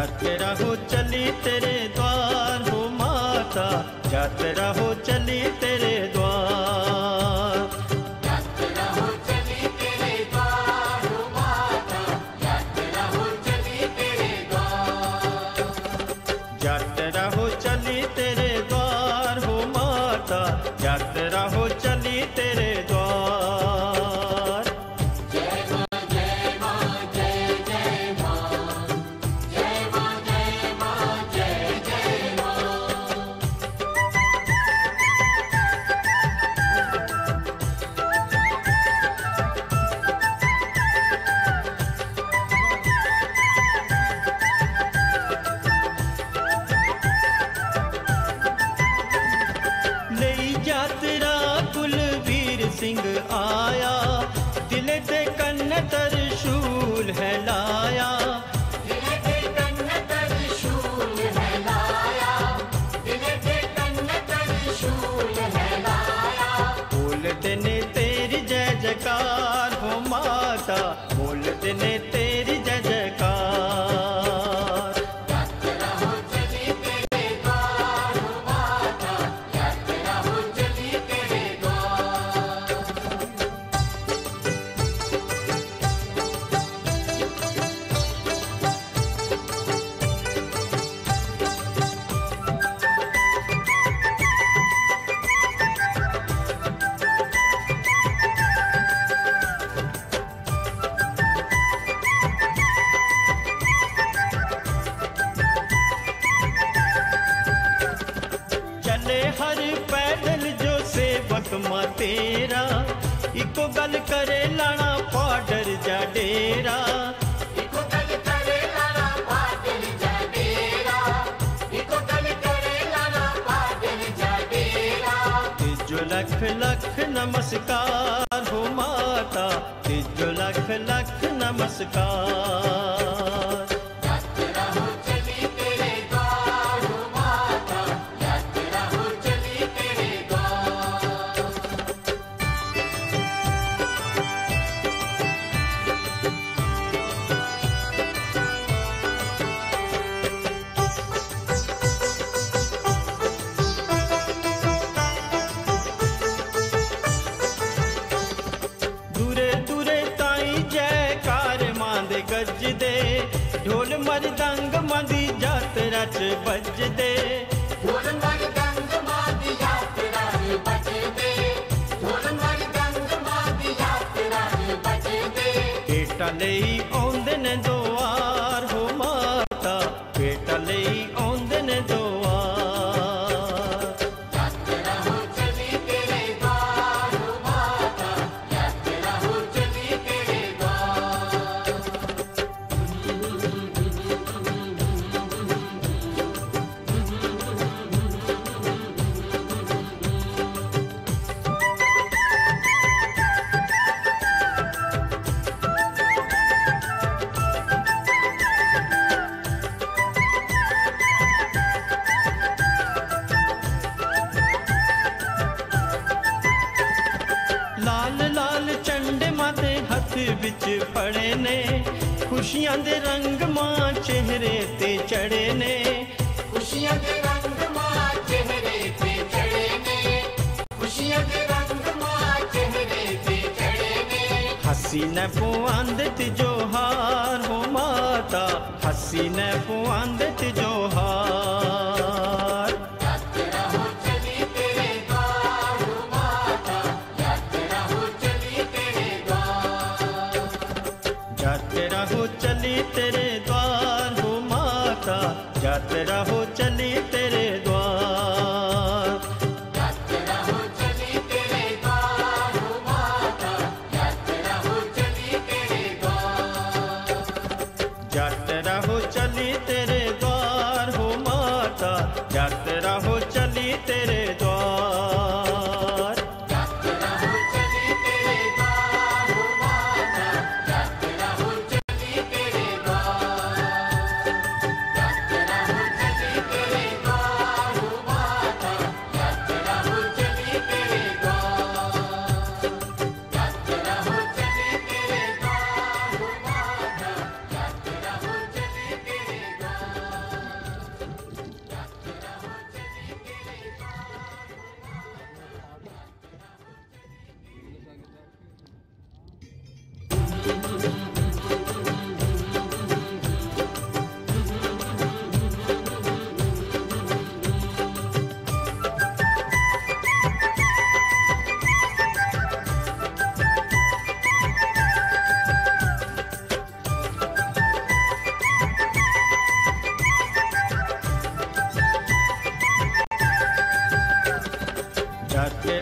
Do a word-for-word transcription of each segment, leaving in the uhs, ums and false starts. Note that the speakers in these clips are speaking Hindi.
यात्रा हो चली तेरे द्वार हो माता, यात्रा हो चली तेरे द्वार। यात्रा हो चली तेरे द्वार हो माता, यात्रा हो चली तेरे द्वार। यात्रा हो चली तेरे द्वार हो माता, यात्रा हो चली तेरे द्वार। जय मां जय मां जय जय मां, जय मां जय मां जय जय मां। ले यात्रा कुलवीर सिंह आया, दिल दे कन्न त्रिशूल है लाया। दिल के कन्न त्रिशूल है लाया, दिल के कन्न त्रिशूल है लाया। बोलते ने तेरी जय जयकार हो माता, बोलते ने तेरी जय जयकार। यात्रा हो चली तेरे द्वार हो माता, यात्रा हो चली तेरे द्वार। चले हर पैदल जो सेवक मां तेरा, इको गल करे लाना पाडर जा डेरा। इको गल करे लाना पागल जा डेरा, इको गल करे लाना पागल जा डेरा। तिजो लख लख नमस्कार हो माता, तिजो लख लख नमस्कार। यात्रा हो चली तेरे द्वार हो माता, यात्रा हो चली तेरे द्वार। दूरे दूरे ताई जयकार मां दे गजदे, ढोल मरदंग मां दी यात्रा च बजदे। ढोल मृदंग मां दी यात्रा च बजदे, ढोल मृदंग मां दी यात्रा च बजदे। बेटा लेई औंदे ने दुआर हो माता, बेटा लेई औंदे ने दुआर। यात्रा हो चली तेरे द्वार हो माता, यात्रा हो चली तेरे द्वार। लाल लाल झंडे माते हथ विच फड़े ने, खुशियां दे रंग मां चेहरे ते चढ़े ने। खुशियां के रंग मां चेहरे पे चढ़े ने, खुशियां के रंग मां चेहरे पे चढ़े ने। हसी न पुआंद तिजो हार हो माता, हसी न पुआंद तिजो हार। यात्रा हो चली तेरे द्वार हो माता, यात्रा हो चली तेरे द्वार। यात्रा हो चली तेरे द्वार हो माता, यात्रा हो चली तेरे द्वार। यात्रा हो चली तेरे द्वार हो माता, यात्रा हो चली तेरे द्वार। यात्रा हो चली तेरे द्वार हो माता, यात्रा हो चली तेरे द्वार। यात्रा हो चली तेरे द्वार हो माता, यात्रा हो चली तेरे द्वार। यात्रा हो चली तेरे द्वार हो माता, यात्रा हो चली तेरे द्वार। यात्रा हो चली तेरे द्वार हो माता, यात्रा हो चली तेरे द्वार।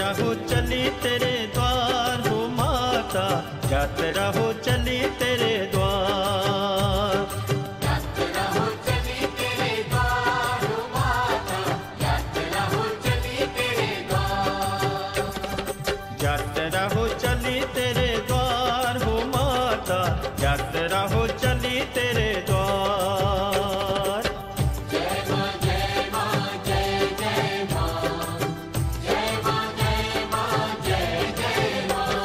हो चली तेरे द्वार हो माता, यात्रा हो चली तेरे द्वार। यात्रा हो चली तेरे द्वार हो माता, यात्रा हो चली तेरे द्वार। यात्रा हो चली तेरे द्वार हो माता, यात्रा हो चली तेरे द्वार। जय मां जय मां जय जय मां, जय मां जय मां जय जय मां।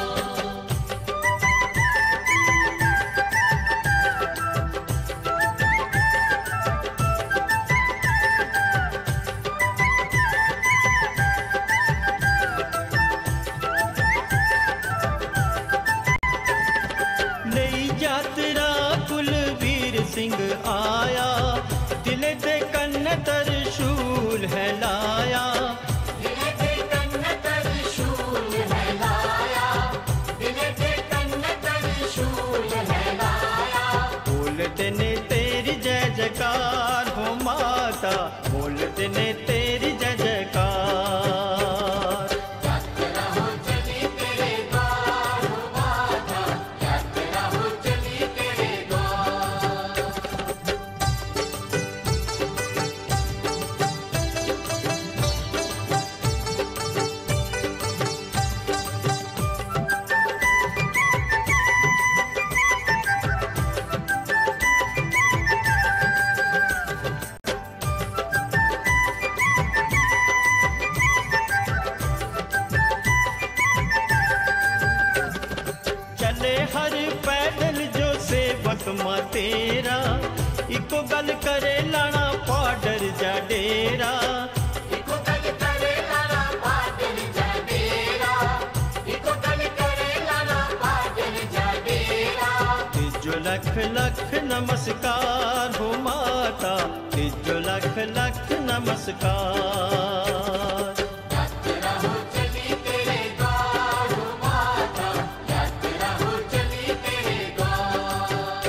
नई यात्रा कुलवीर सिंह आया, दिल दे कन्न त्रिशूल है लाया। दिल के कन्न त्रिशूल है लाया, दिल के कन्न त्रिशूल है लाया। बोलते ने तेरी जय जयकार हो माता, बोलते ने तेरी जय जयकार। यात्रा हो चली तेरे द्वार हो माता, यात्रा हो चली तेरे द्वार। चले हर पैदल जो सेवक मां तेरा, इको गल करे लाना पाडर जा डेरा। इको गल करे लाना पाडर जा डेरा, इको गल करे लाना पाडर जा डेरा। तिजो लख लख नमस्कार हो माता, तिजो लख लख नमस्कार। यात्रा हो चली तेरे द्वार हो माता, यात्रा हो चली तेरे द्वार।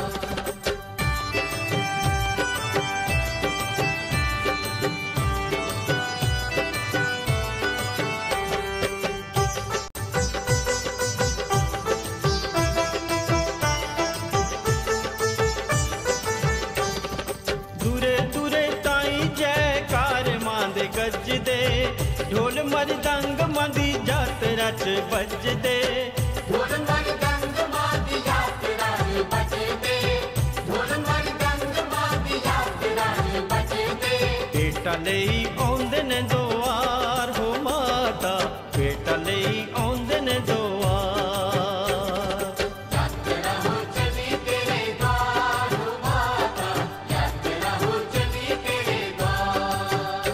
दूरे दूरे ताई जयकार मां दे गजदे, ढोल मरदंग मां दी यात्रा च बजदे। ढोल मरदंग मां दी यात्रा च बजदे, ढोल मरदंग मां दी यात्रा च बजदे। बेटा लेई औंदे ने दुआर हो माता, बेटा लेई औंदे ने दुआर। यात्रा हो चली तेरे द्वार हो माता, यात्रा हो चली तेरे द्वार।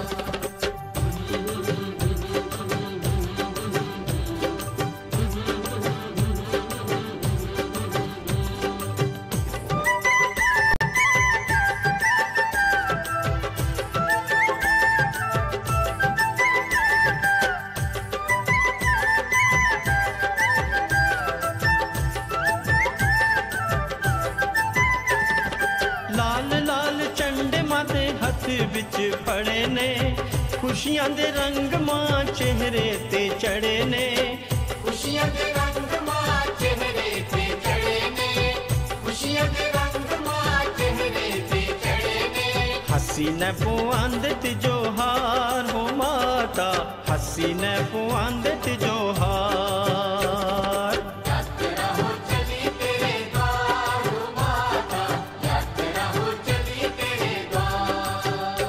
लाल लाल झंडे मां दे हथ विच फड़े ने, खुशियां दे रंग मां चेहरे ते चढ़े ने। खुशियां दे रंग मां चेहरे पे चढ़े ने, खुशियां दे रंग मां चेहरे पे चढ़े ने। हसी न पुआंद तिजो हार हो माता, हसी न पुआंद तिजो हार। यात्रा हो चली तेरे द्वार हो माता, यात्रा हो चली तेरे द्वार।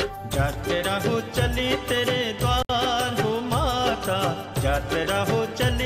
यात्रा हो चली तेरे द्वार हो माता, यात्रा हो चली